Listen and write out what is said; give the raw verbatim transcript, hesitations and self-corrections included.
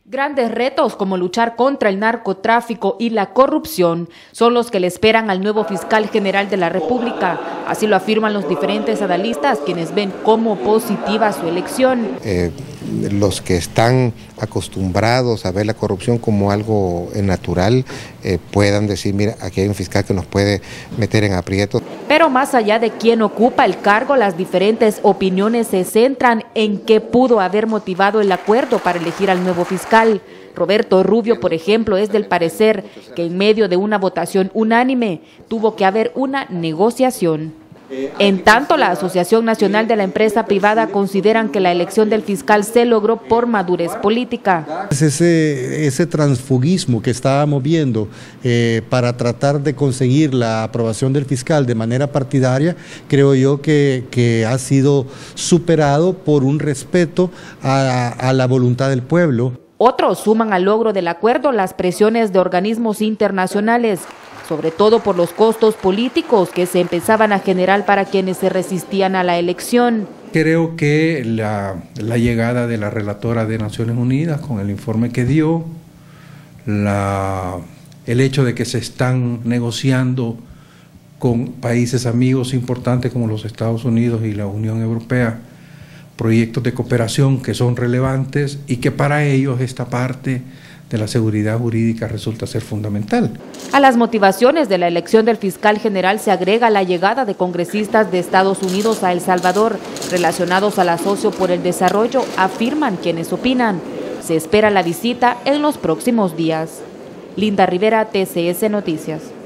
Grandes retos como luchar contra el narcotráfico y la corrupción son los que le esperan al nuevo fiscal general de la República. Así lo afirman los diferentes analistas, quienes ven como positiva su elección. Eh, los que están acostumbrados a ver la corrupción como algo natural eh, puedan decir, mira, aquí hay un fiscal que nos puede meter en aprietos. Pero más allá de quién ocupa el cargo, las diferentes opiniones se centran en qué pudo haber motivado el acuerdo para elegir al nuevo fiscal. Roberto Rubio, por ejemplo, es del parecer que en medio de una votación unánime tuvo que haber una negociación. En tanto, la Asociación Nacional de la Empresa Privada consideran que la elección del fiscal se logró por madurez política. Ese, ese transfugismo que estábamos viendo eh, para tratar de conseguir la aprobación del fiscal de manera partidaria, creo yo que, que ha sido superado por un respeto a, a la voluntad del pueblo. Otros suman al logro del acuerdo las presiones de organismos internacionales, sobre todo por los costos políticos que se empezaban a generar para quienes se resistían a la elección. Creo que la, la llegada de la relatora de Naciones Unidas con el informe que dio, la, el hecho de que se están negociando con países amigos importantes como los Estados Unidos y la Unión Europea, proyectos de cooperación que son relevantes y que para ellos esta parte de la seguridad jurídica resulta ser fundamental. A las motivaciones de la elección del fiscal general se agrega la llegada de congresistas de Estados Unidos a El Salvador, relacionados al asocio por el desarrollo, afirman quienes opinan. Se espera la visita en los próximos días. Linda Rivera, T C S Noticias.